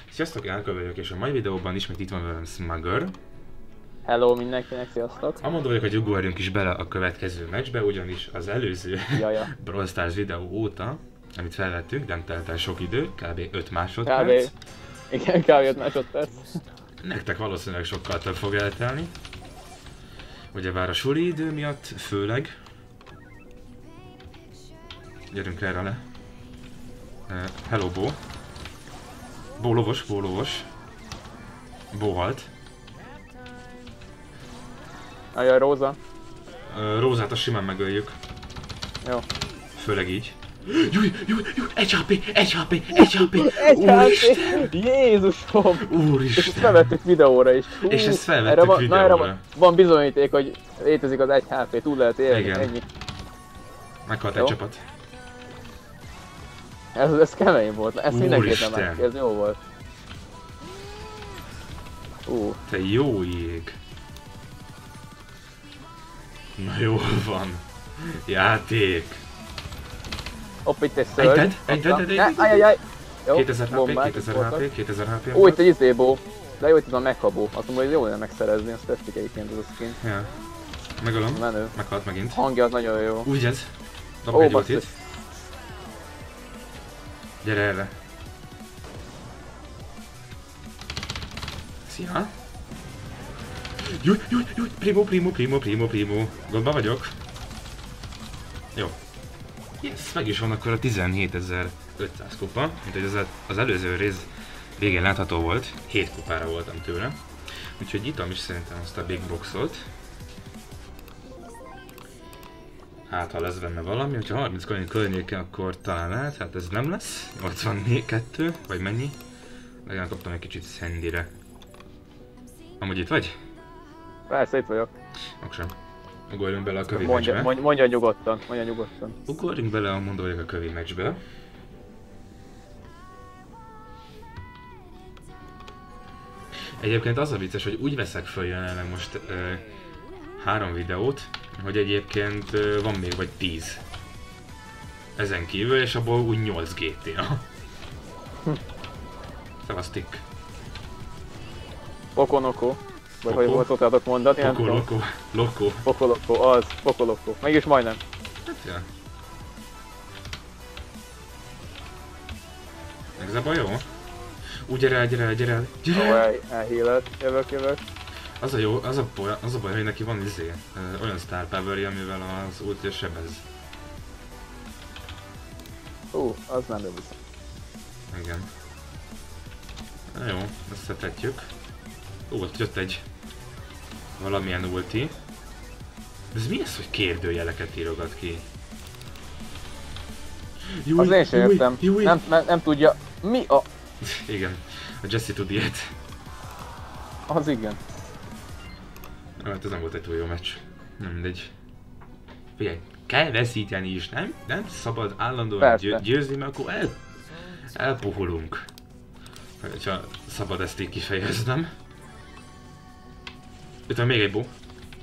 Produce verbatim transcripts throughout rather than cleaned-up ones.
Sziasztok, Elka vagyok, és a mai videóban ismét itt van velem Smugger. Hello mindenkinek, sziasztok! Amondó vagyok, hogy ugorjunk is bele a következő meccsbe, ugyanis az előző Jaja. Brawl Stars videó óta, amit felvettünk, nem telt el sok idő, kb. öt másodperc. Kb. Igen, kb. öt másodperc. Nektek valószínűleg sokkal több fog eltelni. Ugyebár a suli idő miatt főleg. Gyerünk erre le. Uh, hello, Bo. Bo lovos, Bo lovos. Bo halt. Ajaj, Róza. Uh, Rózát a simán megöljük. Jó. Főleg így. Júj, júj, júj, egy há pé, egy há pé, egy há pé! egy há Úristen! pé! Jézusom! Úristen! És ezt felvettük videóra is. Hú, És ezt felvettük erre van, videóra. Na, erre van, van bizonyíték, hogy létezik az egy há pé, túl lehet élni, igen. Ennyi. Meghalt Jó. egy csapat. Ez, ez kemény volt, ezt mindenképpen Úristen. meg, ez jó volt. Ú. Te jó ég! Na jól van. Játék. Hopp, itt egy Egy szörny. dead, egy dead, egy dead. Ajajaj! Jó, kétezer há pé, bombák kétezer há voltak. pé, kétezer há pé. Ó, itt egy izébó. De jó, itt van meghabó. Azt mondom, hogy jó lenne megszerezni, azt tetszik egyébként az a skin. Ja. Megölöm. Menő. Meghalt megint. Hangja az nagyon jó. Úgy ez. Dob Ó, egy basszus. ultit. Gyere erre. Szia. Júj, júj, júj, primo, primo, primo, primo, primo. Gondba vagyok. Jó. Yes, meg is van akkor a tizenhétezer-ötszáz kupa, mint hogy az, az előző rész végén látható volt. hét kupára voltam tőle. Úgyhogy nyitom is szerintem azt a big boxot. Hát ha lesz benne valami, hogyha harminc coin környéke, akkor talán lehet, hát ez nem lesz. nyolcvankettő, vagy mennyi? Legalább kaptam egy kicsit Sandyre. Amúgy itt vagy? Persze, itt vagyok. Akkor ugorjunk bele a kövi Mondja, meccsbe. mondja, mondja nyugodtan, mondja nyugodtan. Ugorjunk bele a mondó vagyok a kövi meccsbe. Egyébként az a vicces, hogy úgy veszek föl jelenleg most ö, három videót, hogy egyébként ö, van még vagy tíz. Ezen kívül, és abból úgy nyolc gé té á. Hm. Szevasztik. Pokonoko. Vagy Poko. hogy volt szoktátok mondani, nem Poko, tudom. loko, loko. Pokoloko, az, Pokoloko. Mégis majdnem. Hát ja. Megzaba jó? Úgy gyere el, gyere el, gyere el, gyere Ó, el! el, elhílelt. Jövök, jövök. Az a jó, az a, baj, az a baj, hogy neki van izé, ö, olyan star power amivel az ulti sebez. Ú, az nem jó viszont. Igen. Na jó, összetetjük. Ó, ott jött egy valamilyen ulti. Ez mi ez, hogy kérdőjeleket írogat ki? Júj, Az én sem júj, értem. júj. Nem, nem, nem tudja. Mi a... Igen, a Jesse tud ilyet. Az igen. Hát ez nem volt egy túl jó meccs. Nem mindegy. Figyelj, kell veszíteni is, nem? Nem szabad állandóan győ győzni, mert akkor el... elpuhulunk. Ha szabad ezt így kifejeznem. Itt van még egy bó.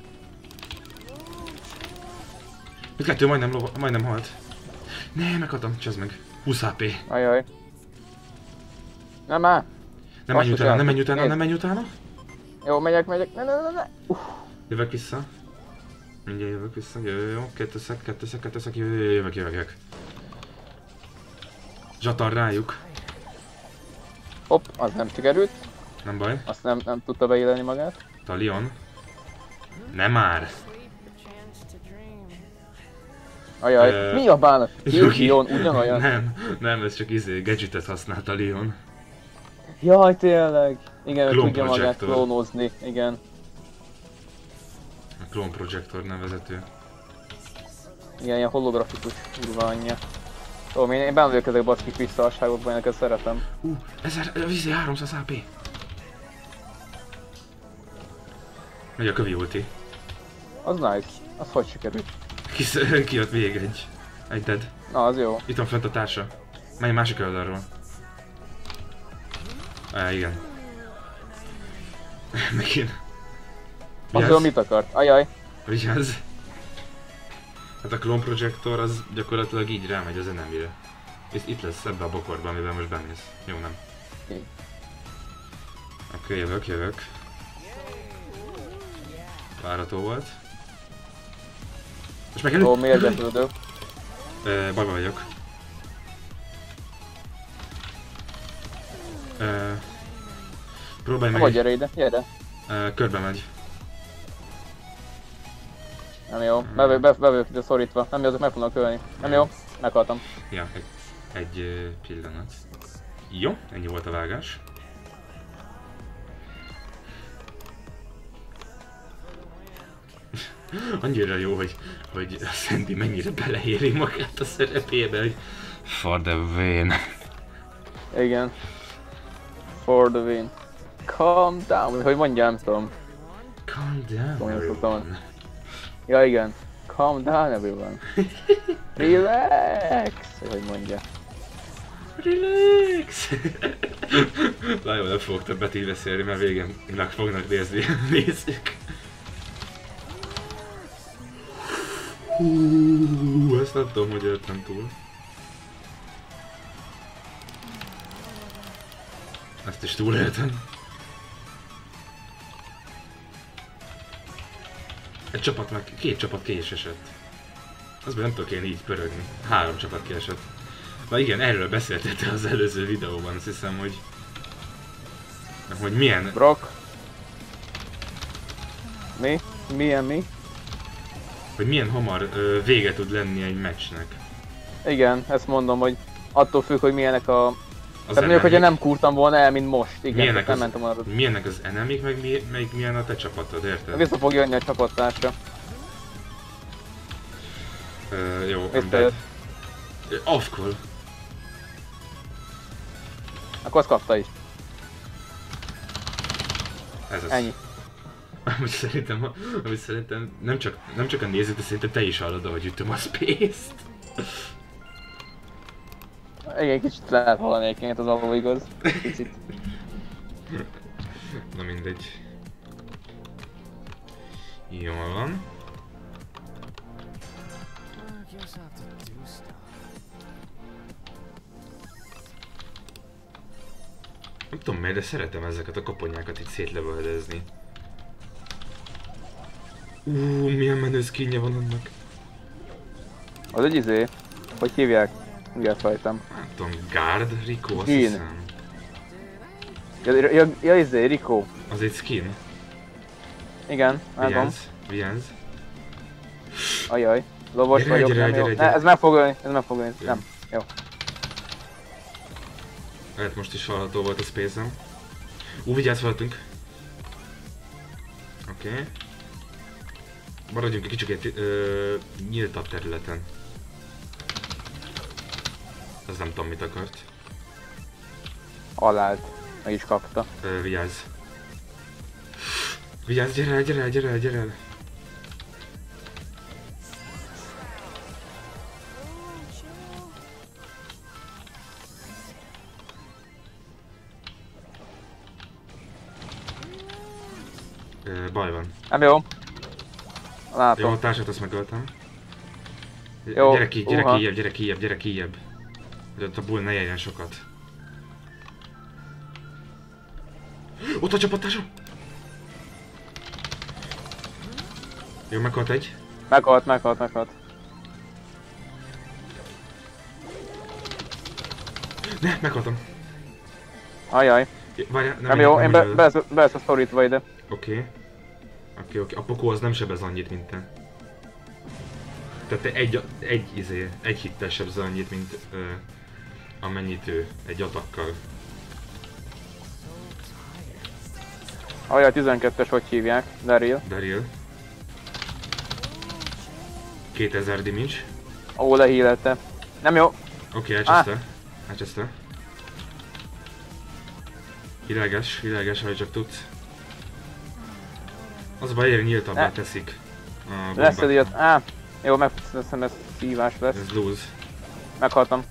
Itt kettő majdnem, lova, majdnem halt. Ne, meghaltam, csezd meg. húsz há pé. Ajaj. Nem már. Nem menj Basszus, utána, nem játék. menj utána, Nézd. nem menj utána. Jó, megyek, megyek. Ne, ne, ne, ne. Uff. Jövök vissza. Mindjárt jövök vissza, jó, jó, jó. Kettőszek, kettőszek, kettőszek, jó, jó, jó, jövök, jövök, jövök. Zsatar rájuk. Hopp, az nem sikerült. Nem baj. Azt nem, nem tudta beéleni magát. Talion. Nem már. Ajaj, Ö, mi a bánat? Yuki. Leon, ugyanolyan. Nem, nem, ez csak izé, gadgetet használt a Leon. Jaj, tényleg. Igen, ő Clone tudja magát Projector. klónozni, igen. A Clone Projector nevezető. Igen, ilyen holografikus kurva anyja. Tudom, én, én bennülőkezek baszkik visszaasságokban, én neked szeretem. Uh, ezer, izé, háromszáz há pé. Megy a kövi ulti. Az nice. Az hogy sikerült? Kisz, kijött még egy. Egy dead. Na, az jó. Itt van fent a társa. Menj másik oldalról. Á, igen. Megint. Azról mit akart? Ajaj. Vigyázz. Hát a Clone Projector az gyakorlatilag így rámegy az enemire. És itt lesz ebbe a bokorba, amiben most bemész. Jó, nem? Oké, jövök, jövök. Várható volt. Most meg Ó, mérgeződök. Bajba vagyok. Ö, próbálj meg. Vagy gyere ide, gyere. Ö, körbe megy. Nem jó, be, be, be vagyok ide szorítva. Nem jó, azok meg fognak ölni. Nem jó, meghaltam. Ja, egy, egy ö, pillanat. Jó, ennyi volt a vágás. Annyira jó, hogy, hogy a Sandy mennyire beleéri magát a szerepébe, hogy for the win. Igen. For the win. Calm down, hogy mondjam, nem tudom. Calm down, Olyan everyone. szoktam. Ja igen. Calm down everyone. Relax! Hogy mondja. Relax! Na jó, nem fogok többet így beszélni, mert végén meg fognak nézni nézzük. Hú, ezt nem tudom, hogy éltem túl. Ezt is túléltem. Egy csapat meg, két csapat ki is esett. Azban nem tudok én így pörögni. Három csapat ki esett. Na igen, erről beszéltél te az előző videóban, azt hiszem, hogy... hogy milyen... Brock. Mi? Milyen mi? hogy milyen hamar ö, vége tud lenni egy meccsnek. Igen, ezt mondom, hogy attól függ, hogy milyenek a... Az Tehát mondjuk, hogyha nem kurtam volna el, mint most. Igen, milyenek nem az, mentem arra. milyenek az enemik, meg, mi, meg milyen a te csapatod, érted? Vissza fog jönni a csapattársa. Ö, jó, Visszajött. Afkol. Akkor azt kapta is. Ez az. Ennyi. Amit szerintem, amit szerintem nem csak, nem csak a nézőt, de szerintem te is hallod, ahogy ütöm a space-t. Igen, kicsit lehet hallani egyébként, az alul igaz. Kicsit. Na mindegy. Jól van. Nem tudom miért, de szeretem ezeket a koponyákat itt szétlövöldözni. Úúúú, milyen menő skinje van annak. Az egy izé, hogy hívják? Ugye fejtem. Nem tudom, Guard, Rico, azt Skin. hiszem. Ja, ja, ja izé, Rico. Az egy skin. Igen, látom. Vigyázz, vigyázz. Ajaj. Lovas Gyere, vagyok, gyere, nem gyere, jó. gyere. Ne, ez meg fog ölni, ez meg fog ölni. Nem. Jó. Lehet most is hallható volt a space-em. Ú, vigyázz feletünk. Oké. Okay. Maradjunk egy kicsit ö, nyíltabb területen. Ez nem tudom mit akart. Alált. Meg is kapta. Ö, vigyázz. Vigyázz, gyere el, gyere el, gyere el, gyere el. Ö, baj van. Nem jó. Látom. Jó, a társat azt megöltem. Jó, Gyere ki, gyere uha. kijebb, gyere kijebb, gyere kijebb. Hogy ott a bull ne jeljen sokat. Ott a csapattársa! Jó, meghalt egy. Meghalt, meghalt, meghalt. Ne, meghaltam. Ajaj. Várjál, nem, Nem jó, én be, öl. be, be, be ezt szorítva ide. Oké. Oké, oké. A pokó az nem sebez annyit, mint te. Tehát te egy, egy, izé, egy hittel sebez annyit, mint ö, amennyit ő. Egy atakkal. Ajaj, tizenkettes hogy hívják? Daryl. Daryl. kétezer damage. Ó, lehílelte. Nem jó. Oké, elcseszte. Elcseszte. Világes, világes, ahogy csak tudsz. Az a baj, egyre nyíltabbá Ne. teszik a Lesz gombákat. ez ilyet. Á. Jó, megszem, ez szívás lesz. Ez lose. Meghaltam.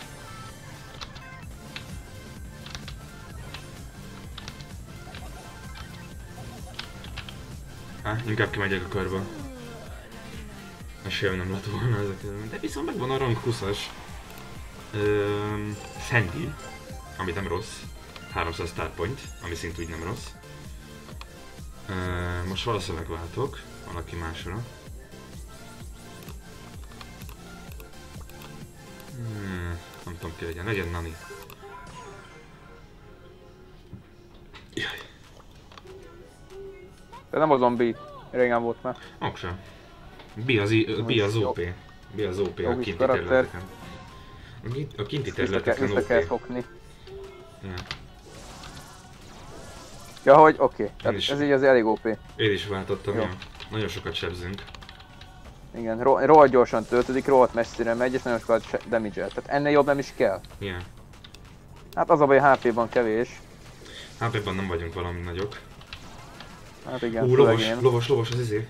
Há, inkább kimegyek a körbe. Esélyem nem lett volna ezek. De viszont megvan a rank húszas. Öm, Sandy, ami nem rossz. háromszáz starpoint, ami szintúgy nem rossz. Uh, most valószínűleg váltok valaki másra. Hmm, nem tudom ki legyen, legyen Nani. Jaj. De nem a zombi, régen volt már. Oksa. B az, B az ó pé. B az ó pé a kinti karakter. területeken. A, ki, a kinti területeken Vissza kell ó pé. fogni. Ja. Ja, hogy oké. Okay. Tehát is. ez így az elég ó pé. Én is váltottam, Jó. ja. Nagyon sokat sebzünk. Igen, ro rohadt gyorsan töltődik, rohadt messzire megy, és nagyon sokat damage-el. Tehát ennél jobb nem is kell. Yeah. Hát az a baj, há pé-ban kevés. há pé-ban nem vagyunk valami nagyok. Hát igen, Ú, lovas, lovas, lovas az izé.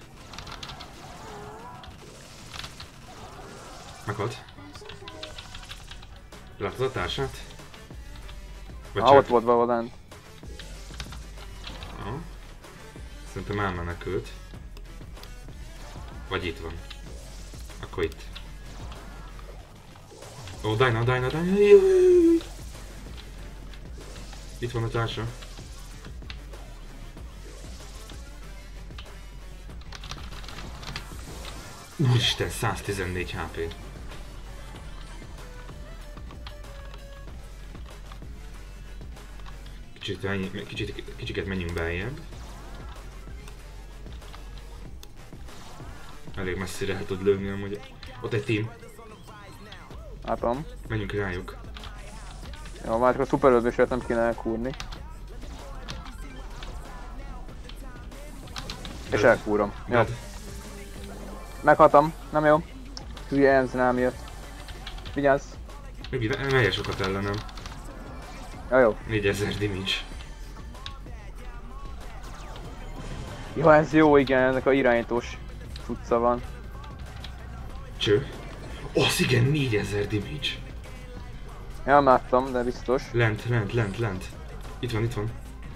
Meghalt. Látod a társát? Vagy Ha, ott volt valahol lent. Aha. Szerintem elmenekült. Vagy itt van. Akkor itt. Ó, Dyna, Dyna, Dyna, jaj! Itt van a társa. Úristen, száztizennégy há pé. Kicsit, kicsit, kicsiket menjünk beljebb. Elég messzire el tud lőni amúgy. Ott egy team. Látom. Menjünk rájuk. Jó, már csak a szuperölvésért nem kéne elkúrni. És elkúrom. Jó. Dead. Meghaltam. Nem jó. Hülye Enz nem jött. Vigyázz. Még melyen sokat ellenem. Ja, jó. négyezer damage. Jó, ez jó, igen, ennek a irányítós cucca van. Cső. Az igen, négyezer damage. Ja, nem láttam, de biztos. Lent, lent, lent, lent. Itt van, itt van.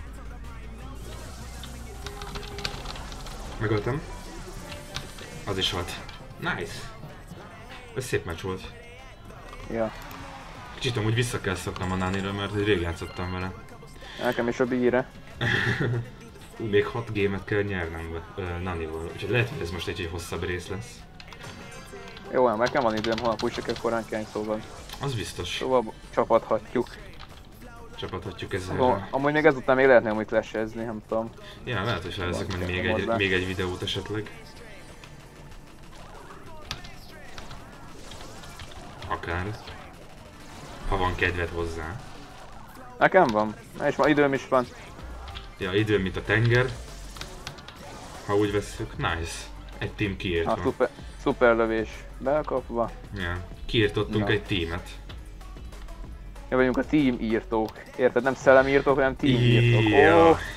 Megöltem. Az is halt. Nice. Ez szép meccs volt. Ja. Kicsit amúgy vissza kell szoknom a Nánira, mert rég játszottam vele. Nekem is a bíre. Ú, még hat gémet kell nyernem uh, Nanival, úgyhogy lehet, hogy ez most egy, egy hosszabb rész lesz. Jó, nem, nekem van időm, holnap úgy se kell korán kelni, szóval. Az biztos. Szóval csapathatjuk. Csapathatjuk ezzel. Am amúgy még ezután még lehetne amúgy flashezni, nem tudom. Ja, lehet, hogy felveszek meg még egy, még egy videót esetleg. Akár. Ha van kedved hozzá. Nekem van, és ma időm is van. Ja, idő, mint a tenger. Ha úgy vesszük. Nice. Egy team kiírtva. A szuper, szuper lövés bekapva. Ja. Kiírtottunk Na. egy teamet. Mi vagyunk a team írtók. Érted? Nem szellemírtók, hanem team írtók. Ja. Oh.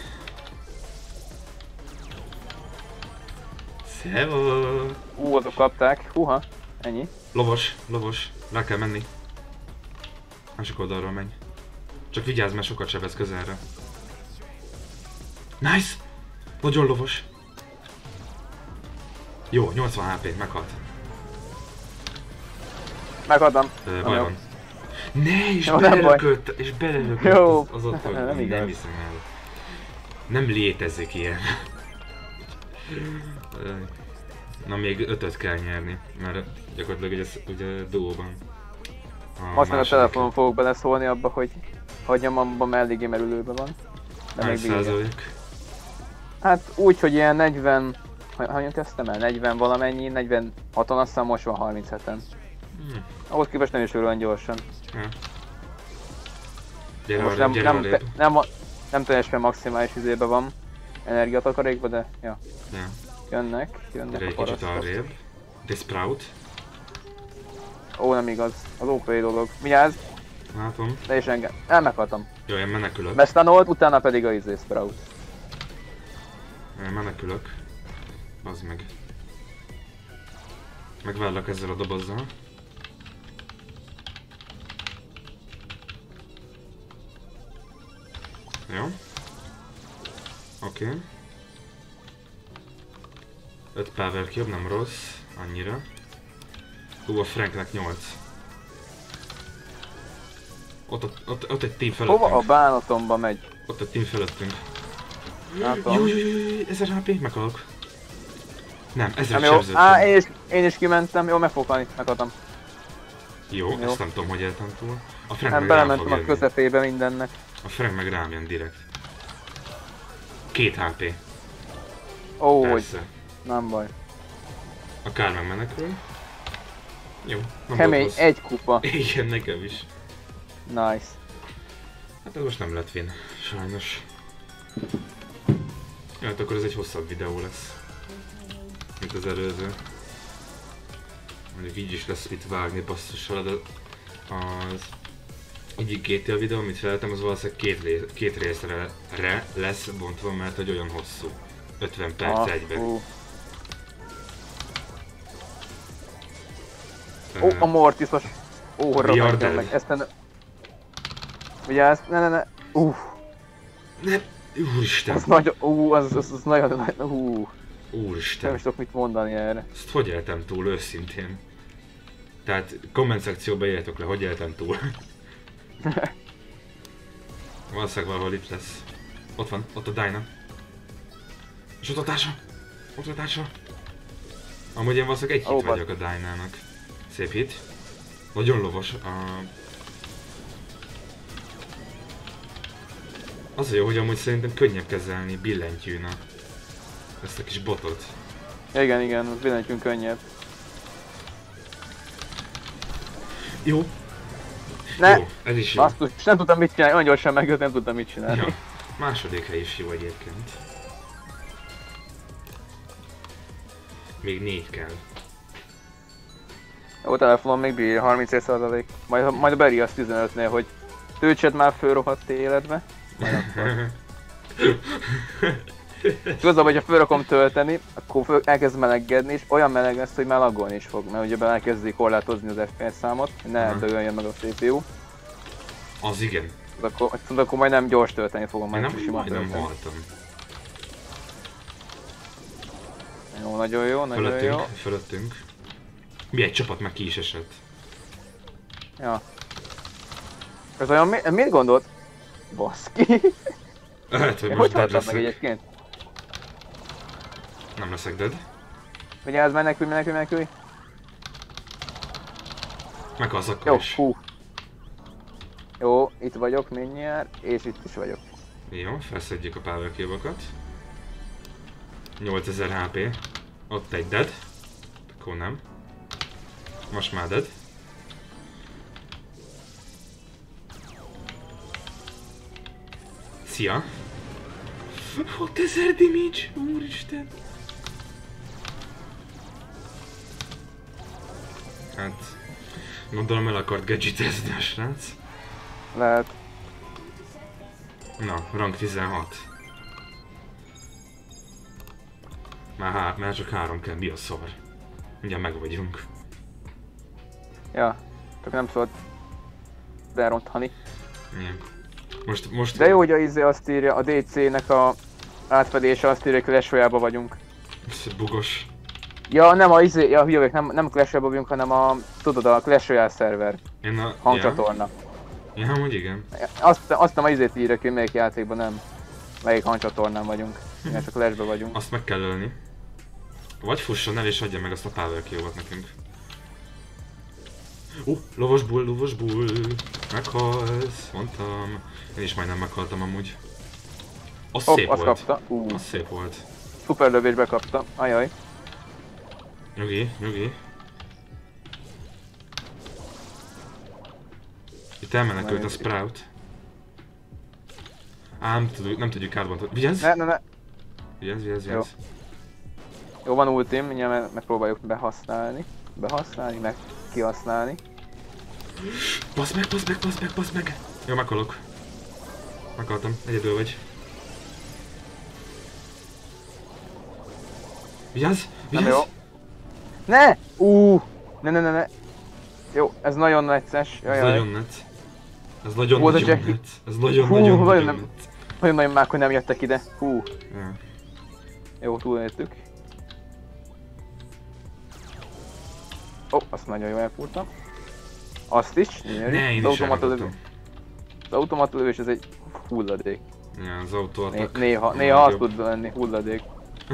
Szevasz! Ú, azok kapták. Húha. Ennyi. Lovas, lovas. Rá kell menni. Másik oldalról menj. Csak vigyázz, mert sokat sebez közelre. Nice! Nagyon lovas. Jó, nyolcvan há pé, meghalt. Meghaltam. Ö, baj van. Ne, és Jó, nem belelökött, és belelökött Jó. az, az ott, hogy Nem nem, igaz. nem hiszem el. Nem létezik ilyen. Na még ötöt kell nyerni, mert gyakorlatilag ugye, ugye duóban. A Most meg a második. telefonon fogok beleszólni abba, hogy hagyjam abba, mert eléggé merülőben van. De Hány még bírja. százalék? Hát úgy, hogy ilyen negyven... Hányan kezdtem el? negyven valamennyi, negyvenhaton, aztán most van harmincheten. Hmm. Ahhoz képest nem is olyan gyorsan. Ja. Gyere Most arrébb, nem, gyere nem, arrébb. te, nem, nem teljesen maximális izébe van. Energiatakarékba, de ja. Ja. Jönnek, jönnek Gyere a egy kicsit parasztok. arrébb. De Sprout. Ó, nem igaz. Az ó pé dolog. Vigyázz, Látom. de is engem. El meghaltam. Jó, én menekülök. Bestanolt, utána pedig a izé Sprout. Én menekülök. Az meg. Megvállak ezzel a dobozzal. Jó. Oké. Okay. öt power cube, nem rossz. Annyira. Hú, a Franknek nyolc. Ott, ott, ott, ott egy team Hova a fölöttünk. bánatomba megy? Ott egy team fölöttünk. Látom. Jó, jó, jó, jó, ezer há pé, meghalok. Nem, ezzel Nem jó. Á, sebződtem. én is, én is kimentem. Jó, meg fogok halni. Meghaltam. Jó, Jó. ezt nem tudom, hogy éltem túl. A Frank Hát meg rám fog belementem a jönni. közepébe mindennek. A Frank meg rám jön direkt. Két há pé. Ó, hogy Persze. nem baj. A kár meg menekül. Jó, nem Kemény, volt rossz. egy kupa. Igen, nekem is. Nice. Hát ez most nem lett win, sajnos. Ja, hát akkor ez egy hosszabb videó lesz. Mint az előző. Mondjuk így is lesz mit vágni basszussal, de az egyik gé té á videó, amit feltettem, az valószínűleg két, rész, két részre re lesz bontva, mert hogy olyan hosszú. ötven perc Ah, egyben. Ó, Ö, Ó, a Mortisos. Ó, We are rohadjál dead. meg. Ezt ne... Vigyázz, ne, ne, ne. Uff, Ne, úristen, az nagyon, ú, az, az, az nagyon, nagyon, ú. Nem úristen. is tudok mit mondani erre. Ezt hogy éltem túl, őszintén? Tehát komment szekcióba írjátok le, hogy éltem túl. Valószínűleg valahol itt lesz. Ott van, ott a Dyna. És ott a társa! Ott a társa! Amúgy én valószínűleg egy hit Ó, vagyok a Dynának. Szép hit. Nagyon lovas. A... Az a jó, hogy amúgy szerintem könnyebb kezelni billentyűn a... ezt a kis botot. Igen, igen, az billentyűn könnyebb. Jó. Ne! Jó, ez is jó. Basszus, nem tudtam mit csinálni, olyan gyorsan megjött, nem tudtam mit csinálni. Ja. Második hely is jó egyébként. Még négy kell. Jó, telefonon még bír, harminc százalék. Majd, majd a Beri az tizenötnél, hogy töltsed már fölrohadt életbe. Majd akkor. Igazából, hogyha föl akarom tölteni, akkor föl, elkezd melegedni, és olyan meleg lesz, hogy már laggolni is fog, mert ugye elkezdi korlátozni az ef pé es számot, hogy ne Aha. dögöljön meg a cé pé u. Az igen. Az akkor, az akkor majd nem gyors tölteni fogom, Én majd nem, sima majdnem tölteni. haltam. Jó, nagyon jó, nagyon Fölöttünk, jó. fölöttünk. Mi egy csapat meg ki is esett. Ja. Ez olyan, mi, miért gondolt? Baszki. Lehet, hogy Én most hogy dead haltam meg leszek. egyébként? Nem leszek dead. Vigyázz, menekülj, menekülj, menekülj. Meghalsz akkor Jó, is. hú. Jó, itt vagyok mindjárt, és itt is vagyok. Jó, felszedjük a power cube-okat. nyolcezer há pé. Ott egy dead. Akkor nem. Most már dead. Szia! hatezer damage! Úristen! Hát... Gondolom el akart gadgetezni a srác. Lehet. Na, rank tizenhat. Már, há már csak három kell, mi a szar? Mindjárt meg vagyunk. Ja, csak nem tudod berontani. Igen. Most, most... De jó, hogy a izé azt írja, a dé cé-nek a átfedése azt írja, hogy Clash Royale-ba vagyunk. Ez bugos. Ja, nem a izé, ja, hülye vagyok, nem, nem Clash Royale-ba vagyunk, hanem a, tudod, a Clash Royale szerver, Én a... hangcsatorna. Ja, ja hogy igen. Azt, azt nem a izét írja, hogy melyik játékban nem, melyik hangcsatornán vagyunk. Igen, csak Clash-be vagyunk. Azt meg kell ölni. Vagy fusson el és adja meg azt a power cube-ot nekünk. Ó, uh, lovas bull, lovas bull. Meghalsz, mondtam. Én is majdnem meghaltam amúgy. Az Hopp, szép azt volt. kapta. Uh, Az szép volt. szuper lövésbe kapta. Ajaj. Nyugi, nyugi. Itt elmenekült a Sprout. Ám, tudjuk, nem tudjuk átbontani. Vigyázz! Ne, ne, ne. Vigyázz, vigyázz, vigyázz. Jó, van ultim, mindjárt meg- megpróbáljuk behasználni. Behasználni, meg kihasználni. Basz meg, basz meg, basz meg, basz meg! Jó, meghalok. Meghaltam, egyedül vagy. Vigyázz, Nem vigyázz! jó. Ne! Uh, ne, ne, ne, ne. Jó, ez nagyon necces. Ez Jajaj. nagyon net. Ez nagyon Hú, az a nagyon Jackie. net. Ez nagyon Hú, nagyon nagyon nagyon nem- net. Nagyon nagyon mák, hogy nem jöttek ide. Hú, Ja. jó, túléltük. Ó, oh, azt nagyon jól elfúrtam. Azt is, gyönyörű. Ne, én Az is automata lövő- elragadtam. Az automatlövés ez egy hulladék. Ja, az autó Né attack. néha, néha az tud lenni hulladék.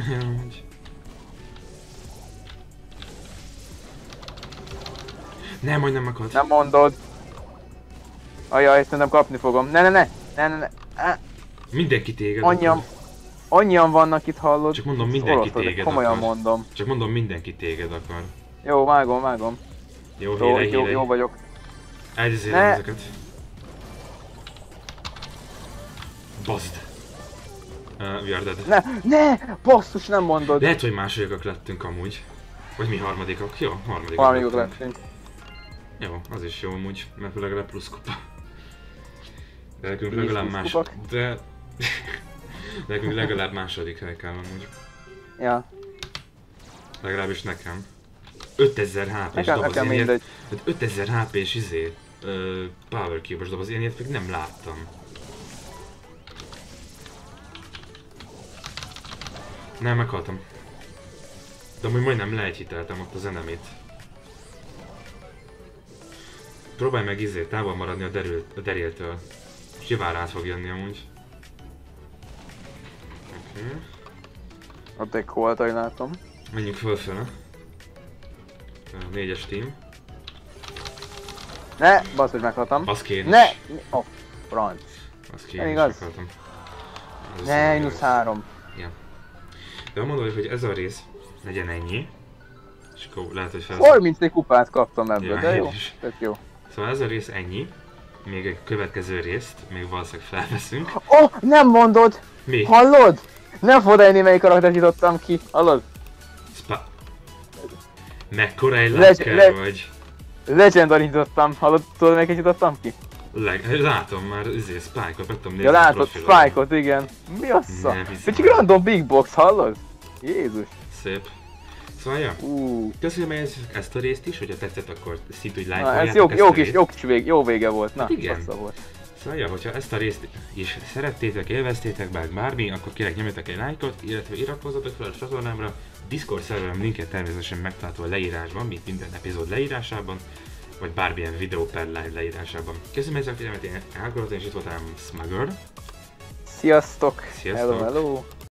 Nem, hogy nem meghalt. Nem mondod. Ajaj, szerintem kapni fogom. Ne, ne, ne! Ne, ne, ne! Á, Mindenki téged annyian, akar. annyian vannak itt, hallod? Csak mondom, mindenki Orosz vagyok, téged komolyan akar. mondom. Csak mondom, mindenki téged akar. Jó, vágom, vágom. Jó, Jó, hírei, jó, hírei. jó vagyok. Elgyezélem Ne. ezeket. Baszd. Uh, we are dead. Ne, ne! Basszus, nem mondod. Lehet, hogy másodikak lettünk amúgy. Vagy mi harmadikak? Jó, harmadikak Valamikor lettünk. lettünk. Jó, az is jó amúgy, mert legalább plusz kupa. De nekünk Tíz legalább plusz más... kupak? De... De nekünk legalább második hely kell amúgy. Ja, Legalábbis nekem. ötezer há pés nekem, doboz, nekem én ilyet... mindegy. Tehát ötezer há pés izé... Uh, Power Cube-os doboz, én ilyet még nem láttam. Nem, meghaltam. De amúgy majdnem lejthiteltem ott az enemit. Próbálj meg izé távol maradni a, derül, a deréltől. És nyilván rád fog jönni amúgy. Oké. Okay. Ott egy koltai látom. Menjünk fölfele. A négyes team. Ne! Bassz, hogy meghaltam. Az kéne. Ne! Oh, franc. Az Nem kéne, igaz? is meghaltam. Az Ne, viszont mínusz igaz. három. Ja. De mondom, hogy ez a rész legyen ennyi. És akkor lehet, hogy fel... harminc kupát kaptam ebből, Ja, de én jó. is. Tök jó. Szóval ez a rész ennyi. Még egy következő részt, még valószínűleg felveszünk. Oh, nem mondod! Mi? Hallod? Nem fogod elni, melyik karaktert nyitottam ki. Hallod? Spa... Mekkora egy Leg- lákker leg- vagy. Legendary nyitottam. Hallod? Tudod, melyiket nyitottam ki? Leg... Látom már, izé, Spike-ot meg tudom nézni Ja, a látod, profilodon. Spike-ot, igen. Mi a szar? Ne hiszem Ez csak el. random big box, hallod? Jézus. Szép. Szóval, ja. Ú. Köszönöm ezt, ezt a részt is, hogyha tetszett, akkor szint, hogy Na, lájkoljátok ez jó, ezt jó a kis, részt. jó kis vég, jó vége volt. Na, Hát igen. bassza volt. Szóval, ja, hogyha ezt a részt is szerettétek, élveztétek, bár bármi, akkor kérlek nyomjatok egy lájkot, illetve iratkozzatok fel a csatornámra. Discord szerverem linket természetesen megtalálható a leírásban, mint minden epizód leírásában, vagy bármilyen videó per live leírásában. Köszönöm ezzel a figyelmet, én Ágorot, és itt voltam Smugger. Sziasztok! Sziasztok. Hello, hello!